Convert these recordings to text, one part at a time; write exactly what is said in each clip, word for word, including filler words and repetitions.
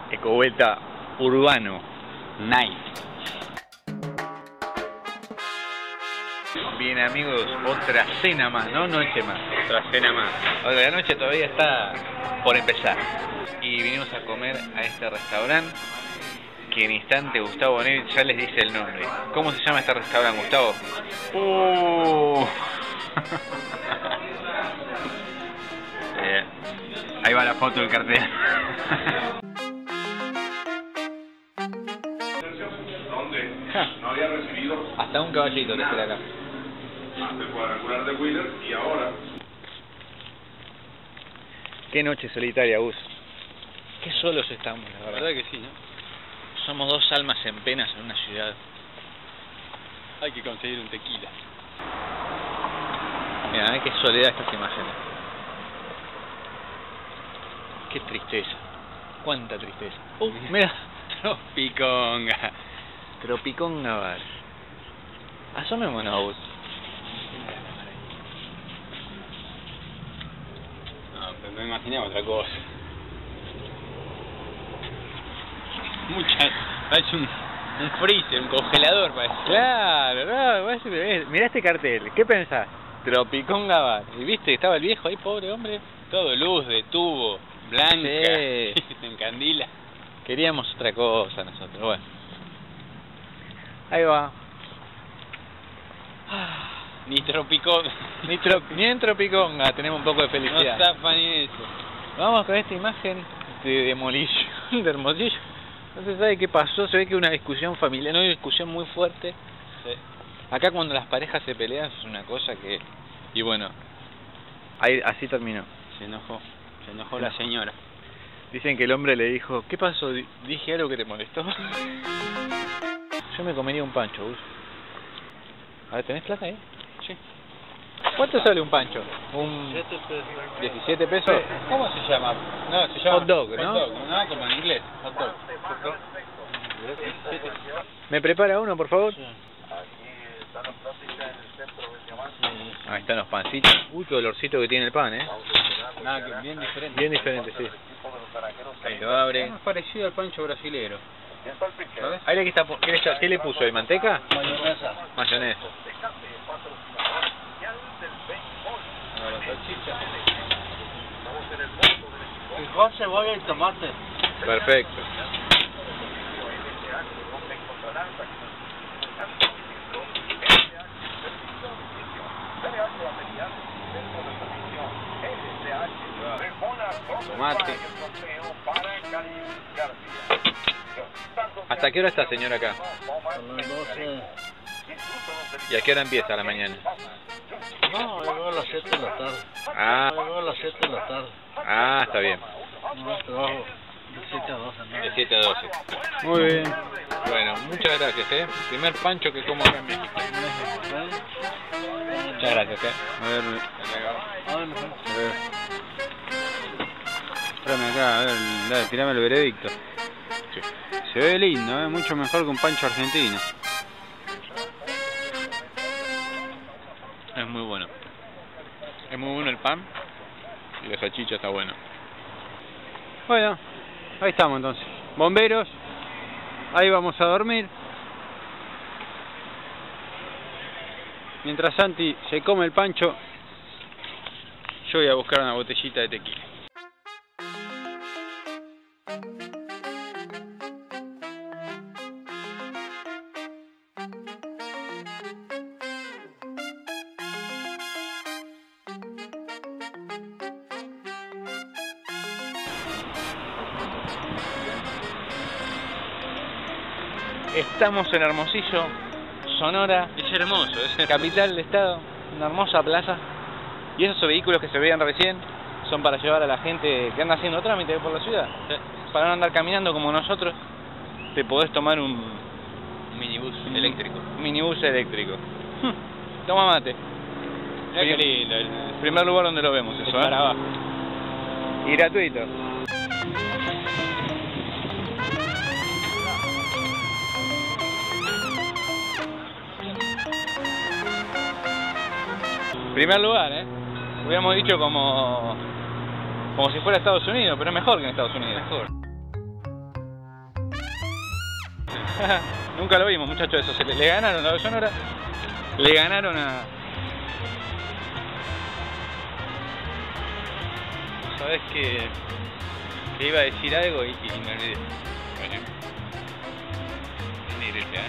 Ecovuelta Urbano Night. Bien amigos, otra cena más, ¿no? Noche más. Otra cena más. Otra, la noche todavía está por empezar. Y vinimos a comer a este restaurante que en instante Gustavo Bonetti ya les dice el nombre. ¿Cómo se llama este restaurante, Gustavo? Uh. eh, ahí va la foto del cartel. Donde no había recibido Hasta un caballito te espera acá. el cuadrangular de Wheeler y ahora Qué noche solitaria, Gus. Qué solos estamos, la La verdad. verdad que sí, ¿no? Somos dos almas en penas en una ciudad. Hay que conseguir un tequila. Mira, qué soledad estas imágenes. Qué tristeza. Cuánta tristeza. Uh, mira. Tropiconga. Tropiconga Bar. Asomémonos, Gus. No, pero me imaginaba otra cosa. Mucha... Parece un, un freezer, un congelador parece. Claro, no, parece- mirá este cartel. ¿Qué pensás? Tropiconga Bar. ¿Y viste? Estaba el viejo ahí, pobre hombre. Todo luz de tubo, blanca, Sí. se encandila. Queríamos otra cosa nosotros, bueno. Ahí va. Ni tropiconga. Ni, tro- ni en Tropiconga tenemos un poco de No felicidad. zapa ni eso. Vamos con esta imagen de demolición de Hermosillo. No se sabe qué pasó, se ve que una discusión familiar, no, una discusión muy fuerte. Sí. Acá cuando las parejas se pelean es una cosa que... Y bueno, ahí, así terminó. Se enojó. Se enojó la señora. Dicen que el hombre le dijo, ¿qué pasó? Di- ¿Dije algo que te molestó? Yo me comería un pancho, Gus. A ver, ¿tenés plata ahí? Sí. ¿Cuánto sale un pancho? ¿Un diecisiete pesos? ¿Cómo se llama? No, se llama Hot dog, ¿no? Hot dog, no, como en inglés. Hot dog. Hot dog. ¿Me prepara uno, por favor? Ahí están los pancitos. Uy, qué olorcito que tiene el pan, ¿eh? Nada, que bien diferente. Bien diferente, sí. Ahí lo abre. Es más parecido al pancho brasilero. ¿Sabes? Ahí le, está, ¿qué, le, está- ¿Qué le puso? ¿De manteca? Mayonesa. Mayonesa. Ahora la salchicha. Frijol, cebolla y tomate. Perfecto. Tomate. ¿Hasta qué hora está, señora, acá? A las doce. ¿Y a qué hora empieza la mañana? No, llegó a las siete de la tarde. Ah, Llegó a las siete de la tarde. ah, está bien. No, trabajo de siete a doce, ¿no? De siete a doce. Muy bien. Bueno, muchas gracias, ¿eh? Primer pancho que como acá en México. Muchas gracias, ¿eh? A ver, A ver, mejor. a ver. Espérame acá, a ver, dale, tirame el veredicto. Sí. Se ve lindo, ¿eh? Mucho mejor que un pancho argentino. Es muy bueno. Es muy bueno el pan y la salchicha está bueno. Bueno, ahí estamos entonces. Bomberos, ahí vamos a dormir. Mientras Santi se come el pancho, yo voy a buscar una botellita de tequila. Estamos en Hermosillo, Sonora, Es hermoso, es capital del estado, una hermosa plaza. Y esos vehículos que se veían recién son para llevar a la gente que anda haciendo trámites por la ciudad. Para no andar caminando como nosotros, te podés tomar un un minibús un eléctrico. minibús eléctrico. Toma mate. Mirá qué lindo. El, Primer lugar donde lo vemos, el eso, ¿eh? para abajo. Y gratuito. Primer lugar, ¿eh? Hubiéramos dicho como como si fuera Estados Unidos, pero es mejor que en Estados Unidos. Mejor. Nunca lo vimos, muchachos, eso. Se le, le ganaron a Sonora. Le ganaron a... Sabes que, que iba a decir algo y, y me olvidé. Bueno. Mire, ¿eh?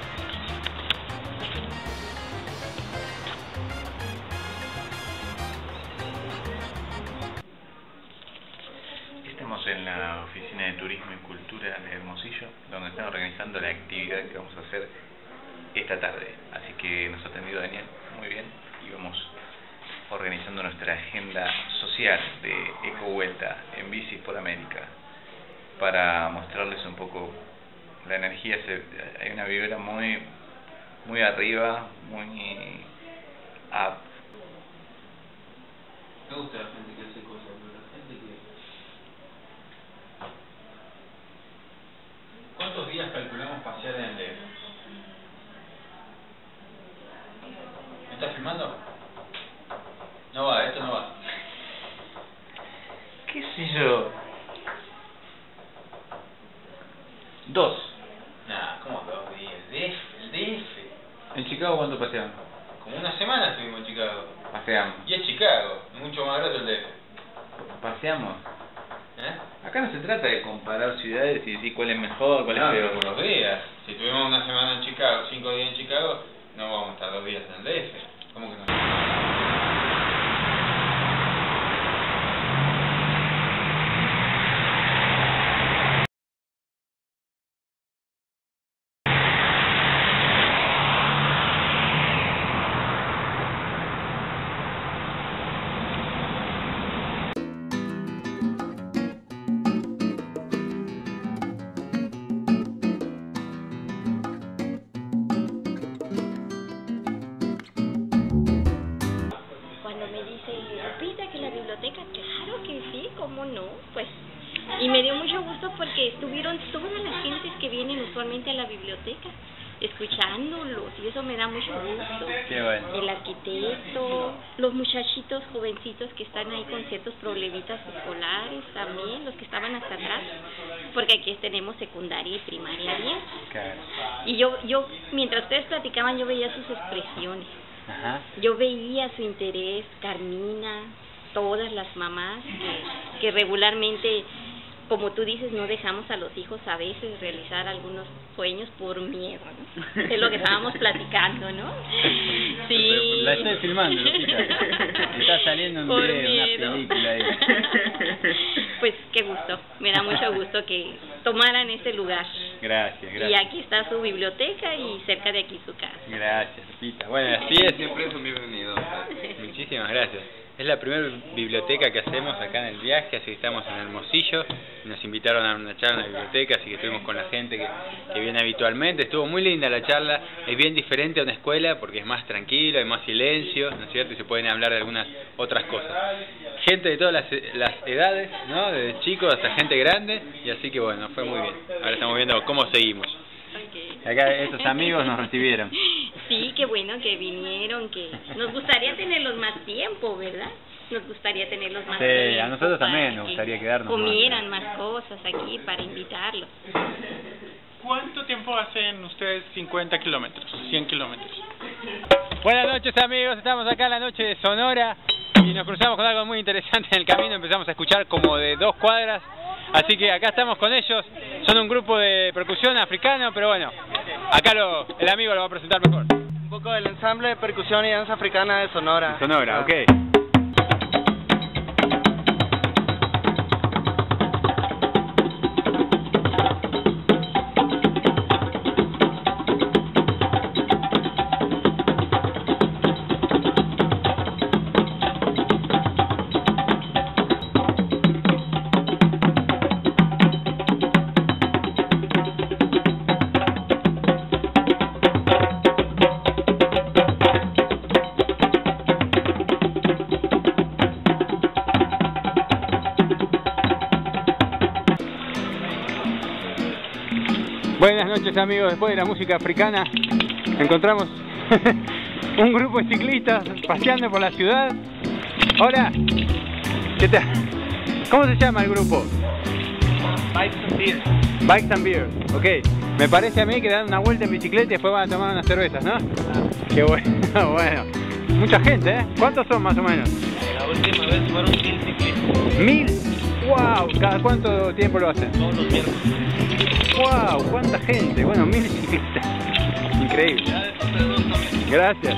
Estamos en la Oficina de Turismo y Cultura de Hermosillo, donde están organizando la actividad que vamos a hacer esta tarde. Así que nos ha atendido Daniel muy bien y vamos organizando nuestra agenda social de ecovuelta en bicis por América para mostrarles un poco la energía. Hay una vibra muy muy arriba, muy up. Me gusta la gente que hace cosas, pero la gente que... ¿Cuántos días calculamos pasear en el D F? ¿Me estás filmando? No va, esto no va. ¿Qué sé yo? Dos. Nah, ¿cómo dos días? El D F, el D F. ¿En Chicago cuánto paseamos? Como una semana estuvimos en Chicago. Paseamos. Y es Chicago, mucho más grande el D F. Paseamos. ¿Eh? Acá no se trata de comparar ciudades y decir cuál es mejor, cuál No, es pero peor. por los días. Si tuvimos una semana en Chicago, cinco días en Chicago, no vamos a estar dos días en el D F. ¿Cómo que no? Claro que sí, cómo no, pues, y me dio mucho gusto porque estuvieron todas las gentes que vienen usualmente a la biblioteca, escuchándolos, y eso me da mucho gusto. Qué bueno. El arquitecto, los muchachitos jovencitos que están ahí con ciertos problemitas escolares también, los que estaban hasta atrás, porque aquí tenemos secundaria y primaria bien. Claro. Y yo, yo, mientras ustedes platicaban, yo veía sus expresiones. Ajá. Yo veía su interés, Carmina, todas las mamás que, que regularmente, como tú dices, no dejamos a los hijos a veces realizar algunos sueños por miedo, ¿no? Es lo que estábamos platicando, ¿no? Sí. La estoy filmando, Lupita. Está saliendo un Por video, miedo. una película ahí. Pues qué gusto, me da mucho gusto que tomaran este lugar. Gracias, Y gracias. aquí está su biblioteca y cerca de aquí su casa. Gracias, Lupita. Bueno, así es. Siempre son bienvenidos. Muchísimas gracias. Es la primera biblioteca que hacemos acá en el viaje, así que estamos en Hermosillo. Nos invitaron a una charla en la biblioteca, así que estuvimos con la gente que, que viene habitualmente. Estuvo muy linda la charla, es bien diferente a una escuela porque es más tranquilo, hay más silencio, ¿no es cierto? Y se pueden hablar de algunas otras cosas. Gente de todas las, las edades, ¿no? Desde chicos hasta gente grande, y así que bueno, fue muy bien. Ahora estamos viendo cómo seguimos. Okay. Acá estos amigos nos recibieron. Sí, qué bueno que vinieron, que nos gustaría tenerlos más tiempo, ¿verdad? Nos gustaría tenerlos más Sí, tiempo. a nosotros para también nos que gustaría quedarnos más. comieran más cosas aquí para invitarlos. ¿Cuánto tiempo hacen ustedes cincuenta kilómetros, cien kilómetros? Buenas noches amigos, estamos acá en la noche de Sonora y nos cruzamos con algo muy interesante en el camino, empezamos a escuchar como de dos cuadras, así que acá estamos con ellos, son un grupo de percusión africano, pero bueno, acá lo, el amigo lo va a presentar mejor. Un poco del ensamble de percusión y danza africana de Sonora. Sonora, ok. Buenas noches amigos, después de la música africana encontramos un grupo de ciclistas paseando por la ciudad. Hola, ¿qué tal? ¿Cómo se llama el grupo? Bikes and Beers. Bikes and Beers, ok. Me parece a mí que dan una vuelta en bicicleta y después van a tomar unas cervezas, ¿no? Qué bueno, bueno. Mucha gente, ¿eh? ¿Cuántos son más o menos? La última vez fueron mil ciclistas. ¿Mil? ¡Wow! ¿Cada cuánto tiempo lo hacen? Todos los miércoles. ¡Wow! ¡Cuánta gente! Bueno, mil ciclistas. Increíble. Gracias.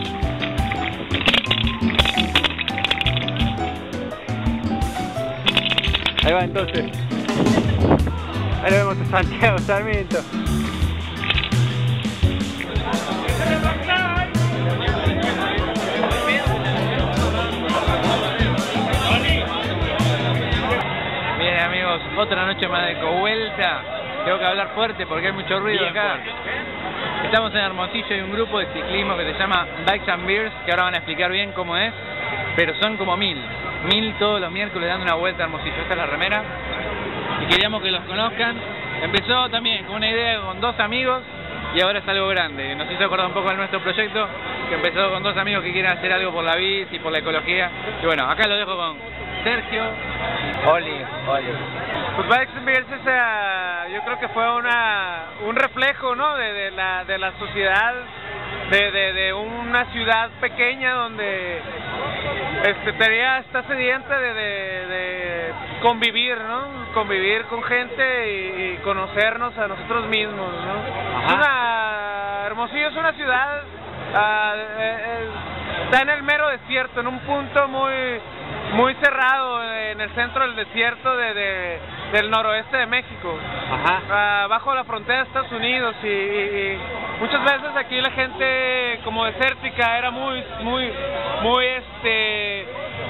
Ahí va entonces. Ahí lo vemos a Santiago Sarmiento. Bien amigos, otra noche más de Covuelta. Tengo que hablar fuerte porque hay mucho ruido acá. Estamos en Hermosillo y un grupo de ciclismo que se llama Bikes and Beers, que ahora van a explicar bien cómo es, pero son como mil. Mil todos los miércoles dando una vuelta a Hermosillo. Esta es la remera. Y queríamos que los conozcan. Empezó también con una idea con dos amigos y ahora es algo grande. Nos hizo acordar un poco de nuestro proyecto, que empezó con dos amigos que quieren hacer algo por la bici y por la ecología. Y bueno, acá lo dejo con Sergio. Oli, Oli. Pues Bikes and Beers, esa, yo creo que fue una un reflejo, ¿no? de, de la de la sociedad, de, de, de una ciudad pequeña donde este tenía está sedienta de, de, de convivir, ¿no? Convivir con gente y, y conocernos a nosotros mismos, ¿no? Es una, Hermosillo es una ciudad, uh, eh, eh, está en el mero desierto, en un punto muy muy cerrado, en el centro del desierto de, de del noroeste de México, uh, bajo la frontera de Estados Unidos, y, y, y muchas veces aquí la gente como desértica era muy muy muy este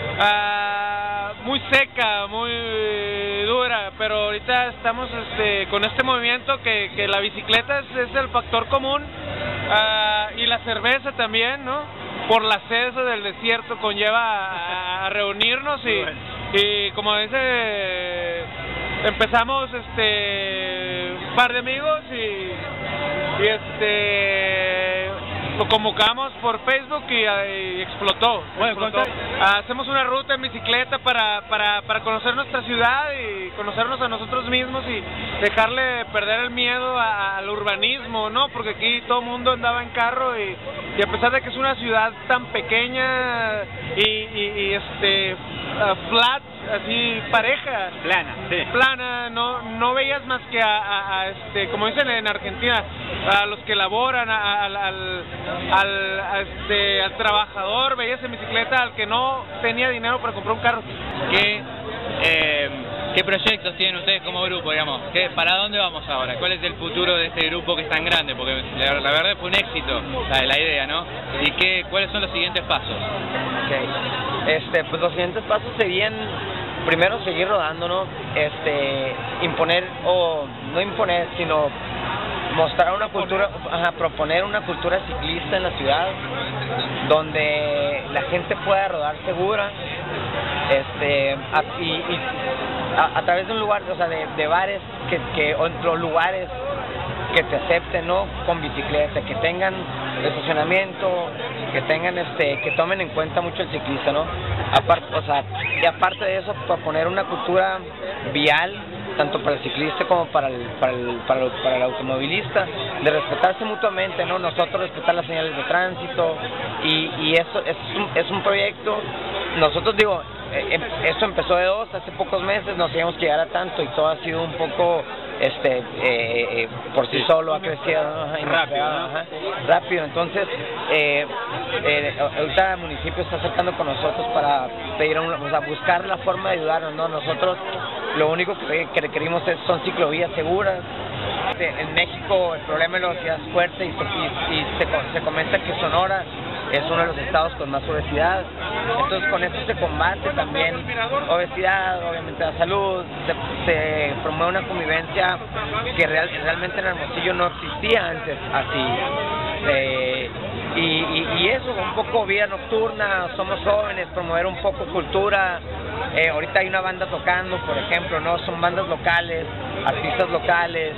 uh, muy seca, muy dura, pero ahorita estamos este con este movimiento que, que la bicicleta es, es el factor común, uh, y la cerveza también, ¿no? Por la sed del desierto conlleva a, a reunirnos y, y como dice, empezamos este un par de amigos y, y este lo convocamos por Facebook y, y explotó. Bueno, explotó. Hacemos una ruta en bicicleta para, para, para conocer nuestra ciudad y conocernos a nosotros mismos y dejarle perder el miedo a, al urbanismo, ¿no? Porque aquí todo el mundo andaba en carro y, y a pesar de que es una ciudad tan pequeña y, y, y este uh, flat, así pareja, plana, sí. plana, no no veías más que a, a, a este, como dicen en Argentina, a los que laboran, a, al, al, al, a este, al trabajador, veías en bicicleta al que no tenía dinero para comprar un carro. ¿Qué, eh, ¿Qué proyectos tienen ustedes como grupo, digamos? ¿Qué, ¿Para dónde vamos ahora? ¿Cuál es el futuro de este grupo que es tan grande? Porque la, la verdad fue un éxito la, la idea, ¿no? ¿Y qué, cuáles son los siguientes pasos? Ok, este, pues los siguientes pasos serían, primero seguir rodando, ¿no? Este, imponer, o no imponer, sino mostrar una cultura, ajá, proponer una cultura ciclista en la ciudad, donde la gente pueda rodar segura, este, a, y, y a, a través de un lugar, o sea, de, de bares, que, que otros lugares que te acepten, ¿no? Con bicicleta, que tengan estacionamiento, que tengan este, que tomen en cuenta mucho el ciclista, ¿no? Aparte, o sea, y aparte de eso, para poner una cultura vial, tanto para el ciclista como para el, para el, para el, para el automovilista, de respetarse mutuamente, ¿no? Nosotros respetar las señales de tránsito, y, y eso es un, es un proyecto, nosotros digo, eh, eso empezó de dos, hace pocos meses, no sabíamos que llegara tanto y todo ha sido un poco este eh, eh, por sí, sí solo ha crecido, ¿no? rápido, ¿no? Ajá, rápido, entonces eh, eh, ahorita el municipio está acercando con nosotros para pedir una, o sea, buscar la forma de ayudarnos, ¿no? Nosotros lo único que, que requerimos es, son ciclovías seguras. En México el problema de la obesidad es fuerte y, y, y se, se comenta que Sonora es uno de los estados con más obesidad, entonces con esto se combate también obesidad, obviamente la salud, se, se promueve una convivencia que real, realmente en Hermosillo no existía antes así, eh, y, y, y eso, un poco vida nocturna, somos jóvenes, promover un poco cultura, eh, ahorita hay una banda tocando, por ejemplo, no son bandas locales, artistas locales.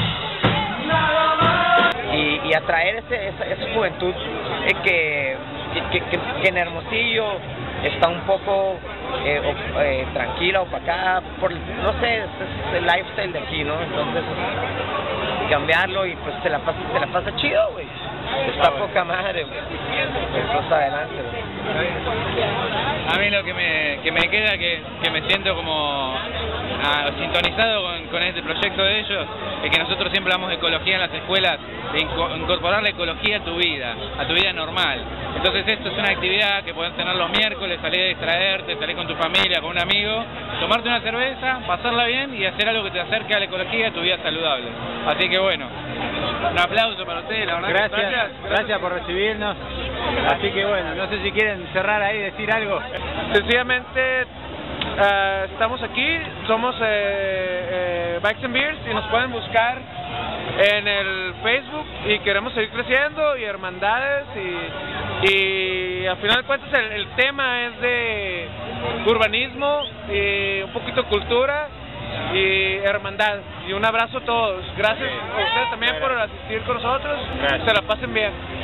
Y, y atraer ese, esa, esa juventud eh, que, que, que, que en Hermosillo está un poco eh, o, eh, tranquila, opacada, por, no sé, es, es el lifestyle de aquí, ¿no? Entonces, cambiarlo y pues se la pasa, se la pasa chido, güey. Está poca madre, güey. Entonces, adelante, güey. A mí lo que me, que me queda, que, que me siento como ah, sintonizado con, con este proyecto de ellos, es que nosotros siempre hablamos de ecología en las escuelas, de inco incorporar la ecología a tu vida, a tu vida normal. Entonces esto es una actividad que puedes tener los miércoles, salir a distraerte, salir con tu familia, con un amigo, tomarte una cerveza, pasarla bien y hacer algo que te acerque a la ecología y a tu vida saludable. Así que bueno, un aplauso para ustedes, la verdad. Gracias, gracias, gracias por recibirnos. Así que bueno, no sé si quieren cerrar ahí, decir algo. Sencillamente uh, estamos aquí, somos eh, eh, Bikes and Beers y nos pueden buscar en el Facebook y queremos seguir creciendo y hermandades y, y al final de cuentas el, el tema es de urbanismo y un poquito cultura y hermandad. Y un abrazo a todos. Gracias a ustedes también por asistir con nosotros. Gracias. Se la pasen bien.